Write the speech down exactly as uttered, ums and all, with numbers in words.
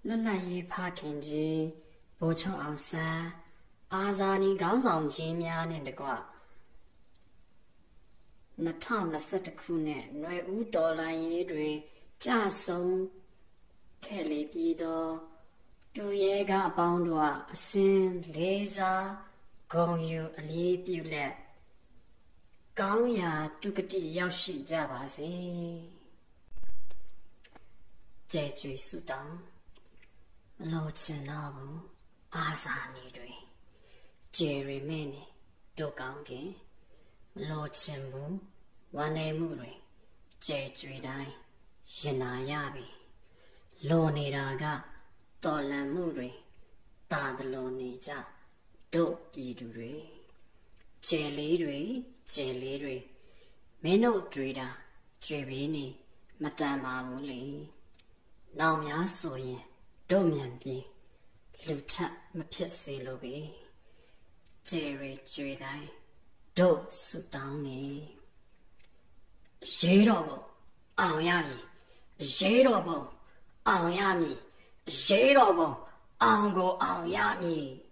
လွတ်လပ်ရေးဖခင်ကြီးဗိုလ်ချုပ်အောင်ဆန်းအာဇာနည်ခေါင်းဆောင်ကြီးများနဲ့တကွနှစ်ထောင်နှစ်ဆခုနဲ့ຫນွေဦးတော်လှန်ရေးတွင်ကြဆုံးခဲ့လေပြီးသောတူရဲကအပေါင်းတို့အစဉ်လေးစားဂုဏ်ယူအလေးပြုလက်ကောင်းရာတုကတိရောက်ရှိကြပါစေကြဲကျွေဆုတောင်းမလို့ချင်တော့ဘူးအာဇာနည်တွေဂျယ်ရီမင်းနဲ့တို့ကောင်းခင်မလို့ချင်ဘူးဝမ်းနေမှုတွေကြဲကျွေတိုင်းရင်နာရပြီလောနေတာကတော်လန်မှုတွေတာတလုံးနေကြတို့ပြည်သူတွေကျဲလေးတွေကျဲလေးတွေမင်းတို့တွေတာကြွေပြီးနေမတန်ပါဘူးလေနောက်များဆိုရင်တို့မြန်ပြေးလူထက်မဖြစ်စေလိုပဲကျဲရီကြွေတိုင်းတို့ဆုတောင်းနေရေတော်ဘုံအောင်ရမည်ရေတော်ဘုံအောင်ရမည်ရေတော်ဘုံအောင်ကိုအောင်ရမည်